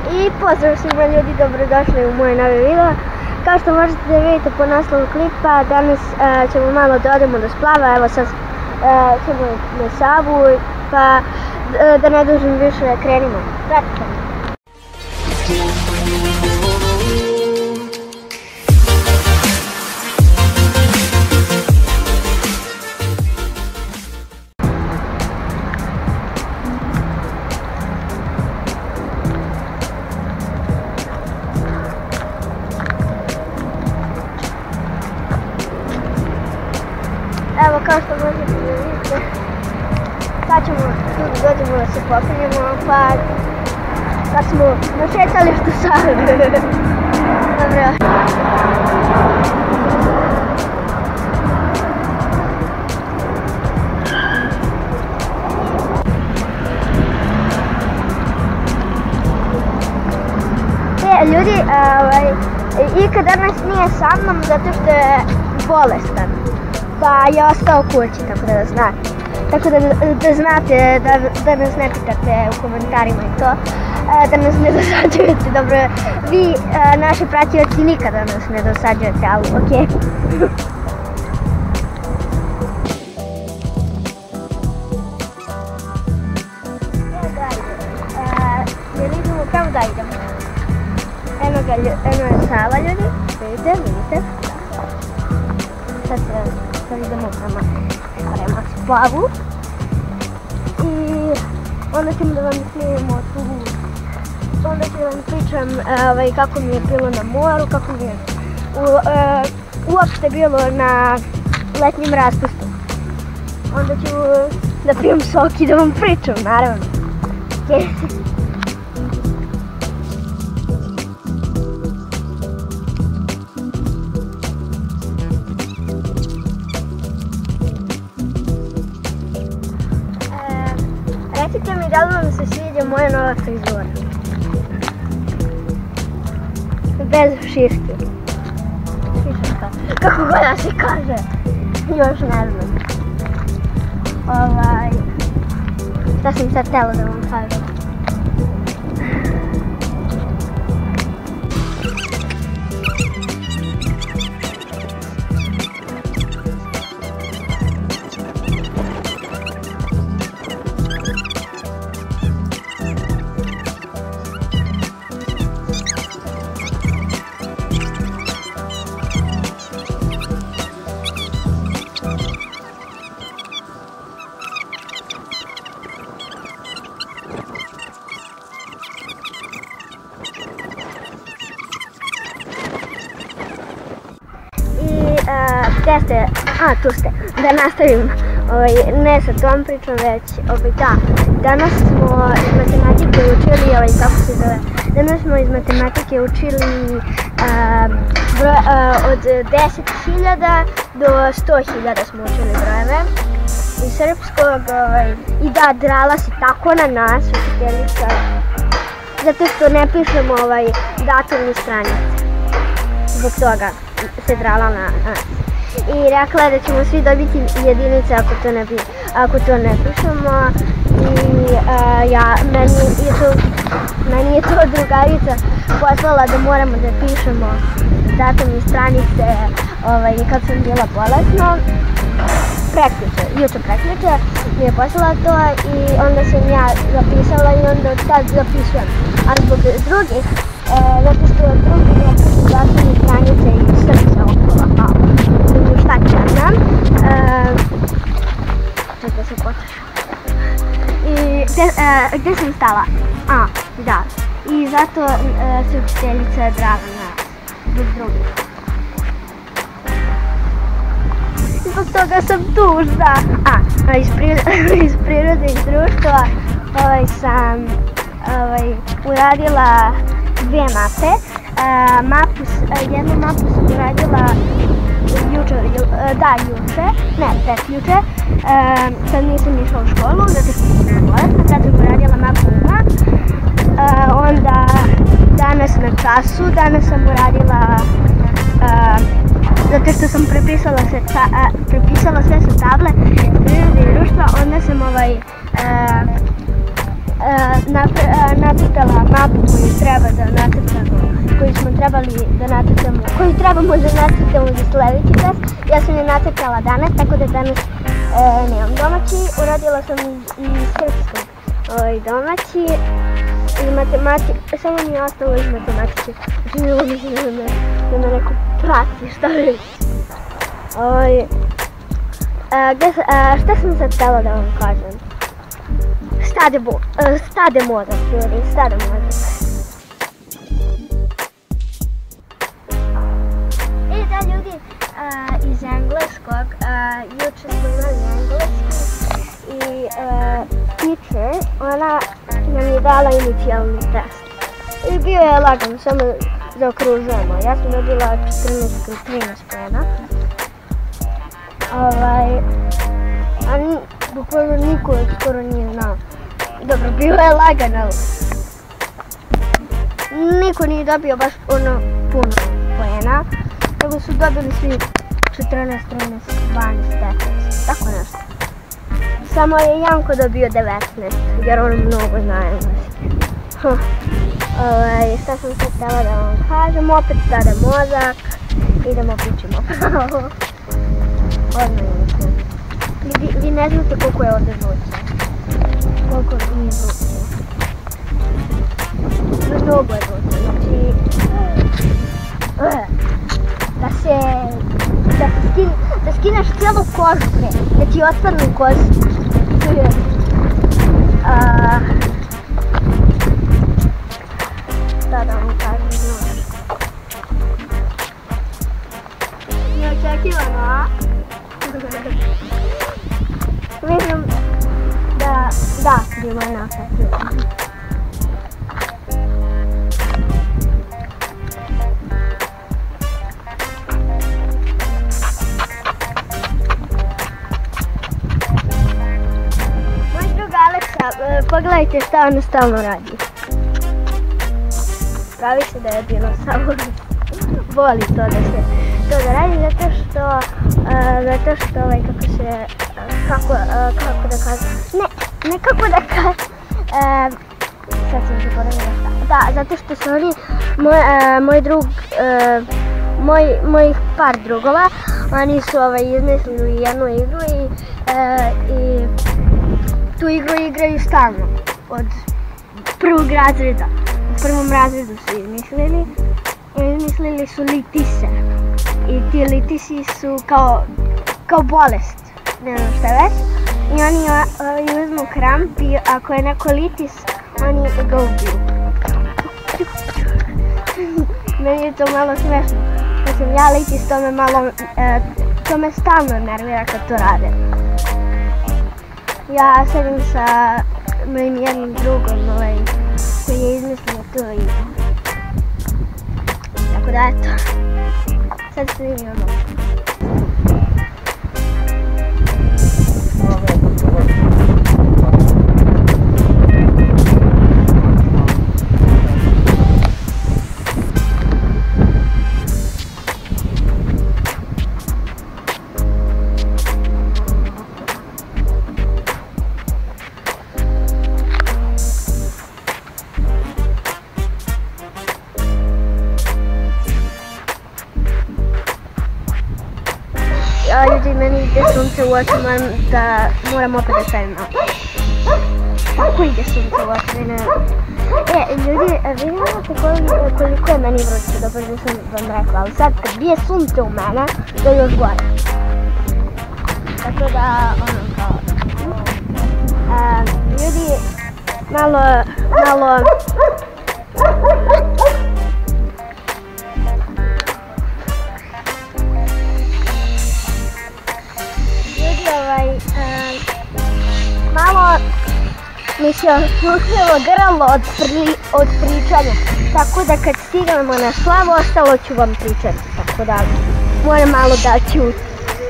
I pozdrav svima ljudi, dobrodošli u moj novi video. Kao što možete da vidite po naslovu klipa, danas ćemo malo da odemo do splava. Evo sad ćemo na Savu, pa da ne dužim više, krenimo. Pratite me. Evo kao što možete da vidite, sad ćemo tu da dođemo da se popinjemo, pa smo na šetalištu Save. Dobro. Ljudi, Ika danas nije sa mnom zato što je bolestan. Pa je ostao kući, tako da znate. Tako da znate, da nas ne pitate u komentarima i to. Da nas ne dosađujete, dobro. Vi, naši pratioci, nikada nas ne dosađujete, ali okej. Jel idemo kamo da idemo? Eno je Sava, ljudi. Vidite. Sad idemo prema splavu i onda ćemo da vam snimimo tu, onda ću vam pričam kako mi je bilo na moru, kako mi je uopšte bilo na letnjem raspustu. Onda ću da pijem sok i da vam pričam, naravno. Recite mi da li vam se sviđa moja nova frizura. Bez šiške. Šiška. Kako god da se kaže. Još ne znam. Šta sam sad htjela da vam kažem? Gdje ste? Tu ste. Da nastavim, ne sa tom pričom, već danas smo iz matematike učili, danas smo iz matematike učili od 10.000 do 100.000 smo učili brojeve iz srpskog i da, drala se tako na nas, učiteljica, zato što ne pišemo datum ni stranice, zbog toga se drala na nas. I rekla je da ćemo svi dobiti jedinice ako to ne pišemo. I meni je to drugarica poslala da moramo da pišemo datum i stranice kad sam bila bolesna. Juče prekjuče mi je poslala to i onda sam ja zapisala i onda od tad zapisujem. A zbog drugih, zato što drugi ne pišu datum i stranice i srce okolo. Šta ću ja znam. Čekaj se počeš. I gdje sam stala? Da. I zato se učiteljica drala na zbog drugih. Zbog toga sam tužna. Iz prirode i društva sam uradila dvije mape. Jednu mapu sam uradila prekjuče, kad nisam išla u školu, zato što sam bila bolesna, tad sam uradila mapu uma. Onda danas na času, danas sam uradila, zato što sam prepisala sve sa table prirode i društva, onda sam nacrtala mapu koju treba trebali da nacrtamo, koju trebamo da nacrtamo za sljedeći test. Ja sam je nacrtala danas, tako da danas nemam domaći. Uradila sam iz srpskog domaći. Iz matematike, samo mi je ostalo iz matematike. Željela mislim da me neko prati, šta već. Šta sam sad htjela da vam kažem? Stade mozak, ljudi, stade mozak. I da ljudi, iz engleskog, juče smo imali engleski i teacher, ona nam je dala inicijalni test. I bio je lagan, samo zaokružujemo. Ja sam dobila 14 ili 13 poena. A bukvalno niko skoro nije znao. Dobro, bilo je lagan, ali niko nije dobio baš puno poena. Nego su dobili svi 14, 13, 12, 15, tako nešto. Samo je Janko dobio 19, jer on mnogo zna engleski. Šta sam sad htjela da vam kažem, opet stade mozak, idemo kućimo pravo. Odmah idemo. Vi ne znate koliko je ovdje žuće. Koliko nije žuće. Mnogo je žuće, znači... Da skineš cijelu kožu, da ti otvrnu kožu. Šta da vam kažem, znaš. Neočekivano, a? Mislim da, bilo je neočekivano. Pogledajte šta ona stalno radi. Pravi se da je dinosaur. Voli to da radi zato što kako da kažem, ne kako da kažem, sad sam zaboravila šta. Da, zato što su oni, mojih par drugova, oni su izmislili jednu igru i tu igru igraju stalno, od prvog razreda. U prvom razredu su izmislili su litise. I ti litisi su kao bolest, ne znam šta već. I oni uzmu kramp i ako je neko litis, oni ga ubiju. Meni je to malo smešno. Kad sam ja litis, to me stalno nervira kad to rade. Ja sedim sa mojim jednim drugom koji je izmislio to igru. Tako da eto, sad snimimo. Ljudi, meni ide sunce u oči, moram opet da stavim oči. Kako ide sunce u oči? Ljudi, vi znate koliko je meni vruće, dobro da sam vam rekla, ali sad kad bije sunce u mene, to je još gore. Tako da, ljudi, malo... Malo mi se osušilo grlo od pričanja, tako da kad stignemo na slavu, ostalo ću vam pričati, tako da moram malo da ćutim.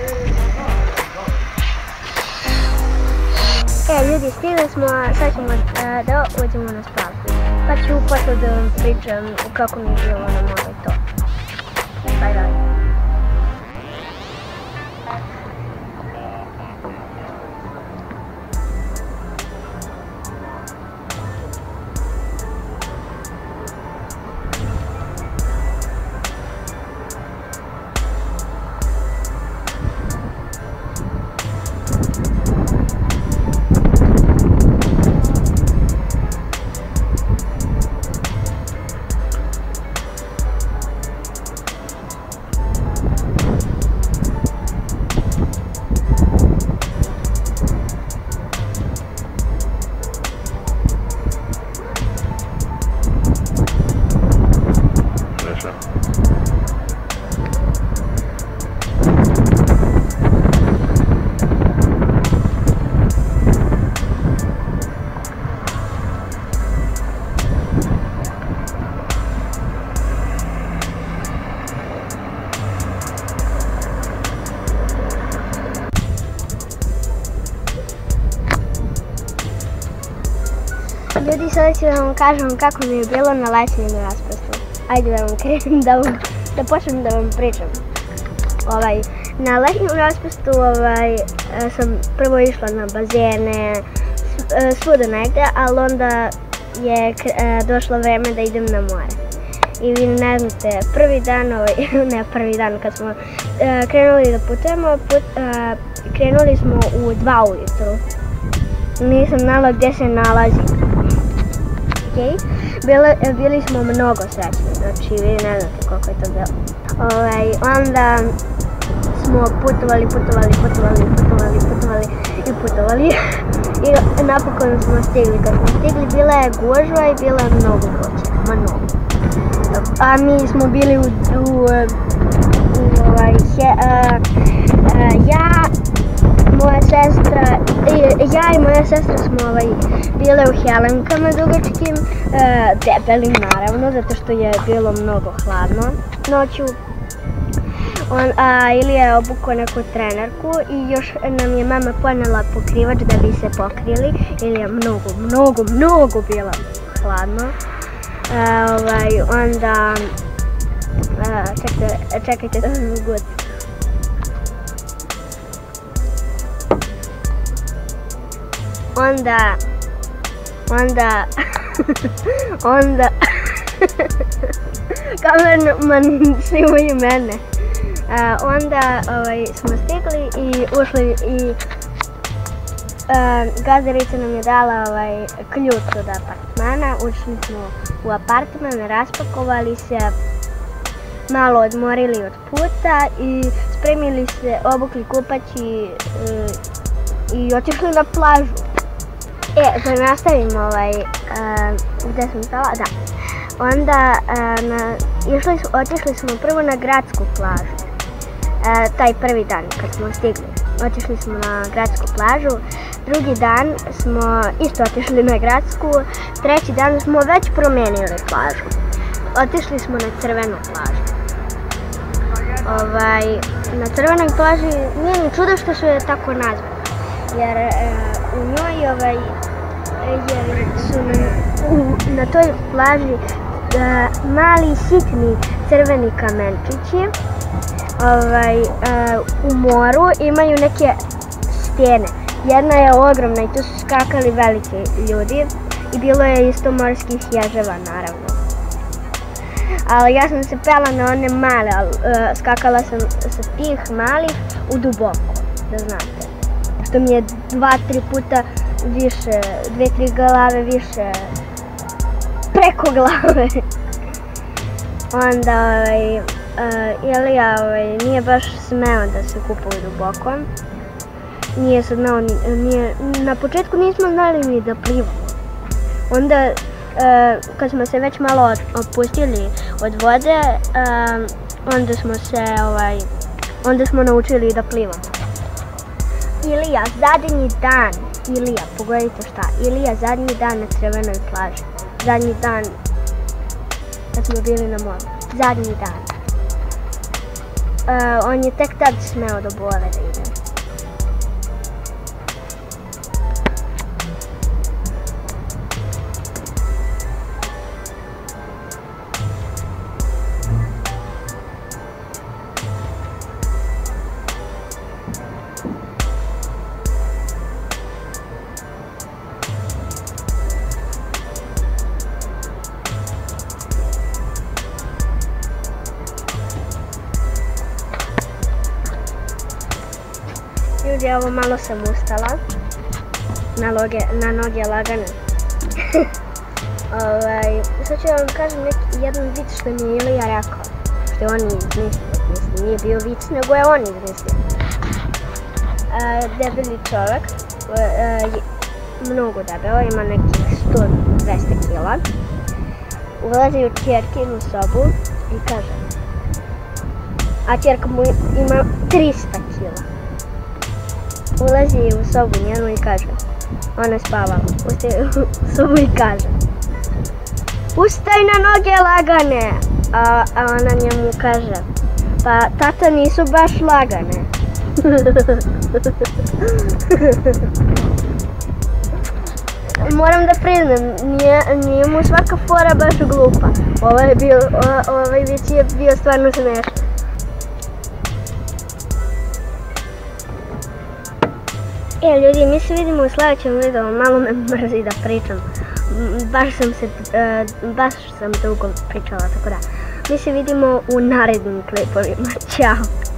Ljudi, stigli smo, sad ćemo da uđemo na slavu, pa ću posle da vam pričam kako mi je bilo na moru i to. Bye. sada ću da vam kažem kako mi je bilo na letnjem raspustu. Ajde da vam krenem, da počnem da vam pričam. Na letnjem raspustu sam prvo išla na bazene, svuda negde, ali onda je došlo vreme da idem na more. I vi ne znate, prvi dan kad smo krenuli da putujemo, krenuli smo u 2 ujutru. Nisam znala gdje se nalazi. Bili smo mnogo srećni, znači vi ne znate koliko je to bilo. Onda smo putovali i napokon smo stigli. Kad smo stigli bila je gužva i bila je mnogo vruće, a mi smo bili ja i moja sestra smo bile u Helenkama dugačkim, debelim naravno, zato što je bilo mnogo hladno noću. Ilija je obukao neku trenerku i još nam je mama ponela pokrivač da bi se pokrili, ili je mnogo bilo hladno. Onda, čekajte da vam ugucam. Onda, kamerman snimaju mene. Onda smo stigli i ušli i gazdarica nam je dala ključ od apartmana. Ušli smo u apartman, raspakovali se, malo odmorili od puta i spremili se, obukli kupaći i otišli na plažu. Da nastavimo gde sam stala, da. Onda otišli smo prvo na gradsku plažu. Taj prvi dan kad smo stigli, otišli smo na gradsku plažu. Drugi dan smo isto otišli na gradsku. Treći dan smo već promenili plažu. Otišli smo na crvenu plažu. Na crvenoj plaži nije ni čudo što su je tako nazvali, jer u njoj su na toj plaži mali sitni crveni kamenčići. U moru imaju neke stene. Jedna je ogromna i tu su skakali veliki ljudi i bilo je isto morskih ježeva naravno. Ali ja sam se pela na one male, skakala sam sa tih malih u duboko, da znate. Što mi je 2-3 puta više, 2-3 glave više preko glave. Onda Ilija nije baš smeo da se kupa u duboko. Na početku nismo znali ni da plivamo. Onda kad smo se već malo opustili od vode, onda smo naučili da plivamo. Ilija, pogledajte šta, Ilija zadnji dan na crvenoj plaži. Zadnji dan kad smo bili na moru. Zadnji dan. On je tek tad smeo do bore da ide. Ljudi, evo malo sam ustala, na noge lagane. Sad ću vam kažem jedan vic što mi je Ilija rekao, što je on izmislio, mislim, nije bio vic, nego je on izmislio. Debeli čovek, mnogo debelo, ima nekih 100-200 kila, ulazi u ćerkinu sobu i kaže, a ćerka mu ima 300 kila. Ulazi u sobu njenu i kaže, ona je spavala, ustaje u sobu i kaže, ustaj na noge lagane, a ona njemu kaže, pa tata nisu baš lagane. moram da priznam, nije mu svaka fora baš glupa. Ovaj vic je bio stvarno smešan. Ljudi, mi se vidimo u sljedećem videu, malo me mrzi da pričam. Baš sam dugo pričala, tako da. Mi se vidimo u narednim klipovima. Ćao!